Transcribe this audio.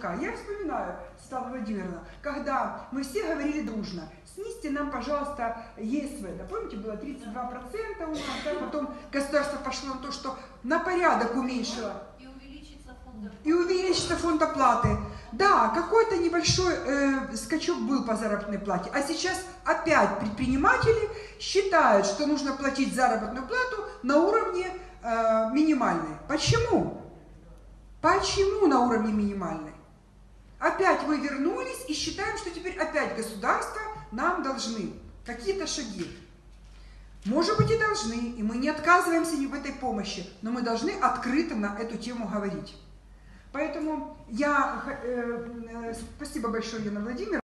такая. Я вспоминаю, Светлана Владимировна, когда мы все говорили дружно: снизьте нам, пожалуйста, ЕСВ. Да, помните, было 32% у нас, да, потом государство пошло на то, что на порядок уменьшило. И увеличится фонд оплаты. Да, какой-то небольшой скачок был по заработной плате. А сейчас опять предприниматели считают, что нужно платить заработную плату на уровне минимальной. Почему? Почему на уровне минимальной? Опять мы вернулись и считаем, что теперь опять государство нам должны какие-то шаги. Может быть, и должны, и мы не отказываемся в этой помощи, но мы должны открыто на эту тему говорить. Поэтому спасибо большое, Елена Владимировна.